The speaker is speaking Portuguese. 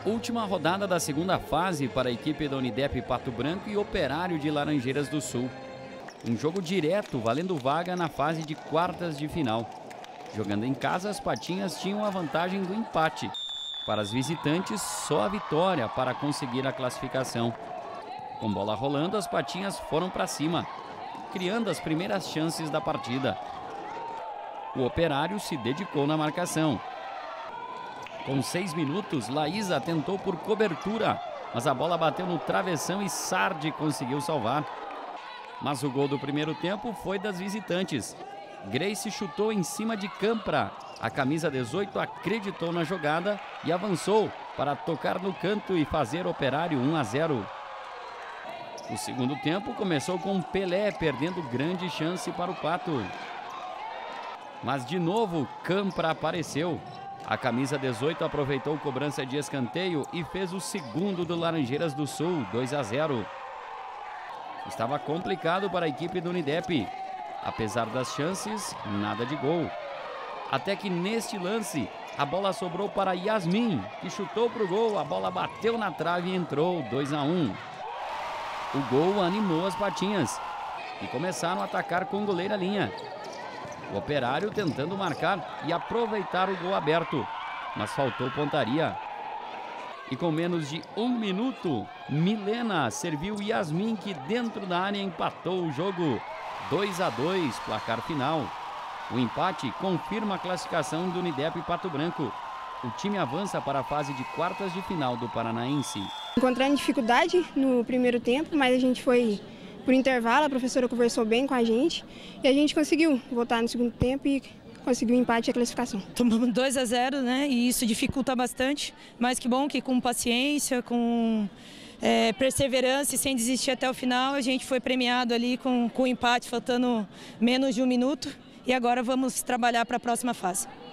Última rodada da segunda fase para a equipe da Unidep Pato Branco e Operário de Laranjeiras do Sul. Um jogo direto, valendo vaga na fase de quartas de final. Jogando em casa, as Patinhas tinham a vantagem do empate. Para as visitantes, só a vitória para conseguir a classificação. Com bola rolando, as Patinhas foram para cima, criando as primeiras chances da partida. O Operário se dedicou na marcação. Com 6 minutos, Laísa tentou por cobertura, mas a bola bateu no travessão e Sardi conseguiu salvar. Mas o gol do primeiro tempo foi das visitantes. Grace chutou em cima de Campra. A camisa 18 acreditou na jogada e avançou para tocar no canto e fazer Operário 1-0. O segundo tempo começou com Pelé perdendo grande chance para o Pato. Mas de novo, Campra apareceu. A camisa 18 aproveitou cobrança de escanteio e fez o segundo do Laranjeiras do Sul, 2-0. Estava complicado para a equipe do Unidep. Apesar das chances, nada de gol. Até que neste lance, a bola sobrou para Yasmin, que chutou para o gol, a bola bateu na trave e entrou, 2-1. O gol animou as Patinhas, que começaram a atacar com goleira linha. O Operário tentando marcar e aproveitar o gol aberto, mas faltou pontaria. E com menos de 1 minuto, Milena serviu Yasmin, que dentro da área empatou o jogo. 2-2, placar final. O empate confirma a classificação do Unidep Pato Branco. O time avança para a fase de quartas de final do Paranaense. Encontrando dificuldade no primeiro tempo, mas a gente foi por intervalo, a professora conversou bem com a gente e a gente conseguiu voltar no segundo tempo e conseguiu o empate e a classificação. Tomamos 2-0, né? E isso dificulta bastante, mas que bom que com paciência, com perseverança e sem desistir até o final, a gente foi premiado ali com o empate, faltando menos de 1 minuto, e agora vamos trabalhar para a próxima fase.